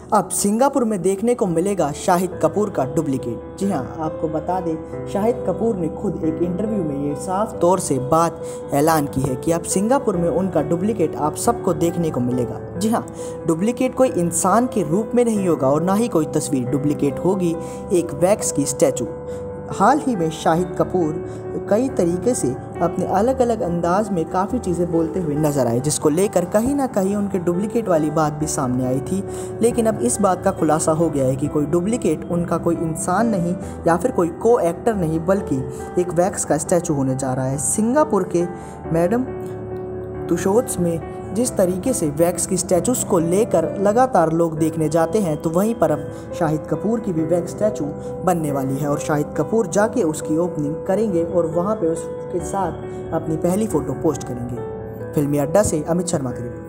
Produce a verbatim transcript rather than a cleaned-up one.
अब सिंगापुर में देखने को मिलेगा शाहिद कपूर का डुप्लीकेट। जी हाँ, आपको बता दें, शाहिद कपूर ने खुद एक इंटरव्यू में ये साफ तौर से बात ऐलान की है कि अब सिंगापुर में उनका डुप्लीकेट आप सबको देखने को मिलेगा। जी हाँ, डुप्लीकेट कोई इंसान के रूप में नहीं होगा और ना ही कोई तस्वीर, डुप्लीकेट होगी एक वैक्स की स्टैचू। हाल ही में शाहिद कपूर कई तरीके से अपने अलग अलग अंदाज में काफ़ी चीज़ें बोलते हुए नजर आए, जिसको लेकर कहीं ना कहीं उनके डुप्लीकेट वाली बात भी सामने आई थी। लेकिन अब इस बात का खुलासा हो गया है कि कोई डुप्लीकेट उनका कोई इंसान नहीं या फिर कोई को एक्टर नहीं, बल्कि एक वैक्स का स्टैचू होने जा रहा है। सिंगापुर के मैडम तुशोत्स में जिस तरीके से वैक्स की स्टैचूज़ को लेकर लगातार लोग देखने जाते हैं, तो वहीं पर अब शाहिद कपूर की भी वैक्स स्टैचू बनने वाली है और शाहिद कपूर जाके उसकी ओपनिंग करेंगे और वहां पे उसके साथ अपनी पहली फ़ोटो पोस्ट करेंगे। फिल्मी अड्डा से अमित शर्मा की रिपोर्ट।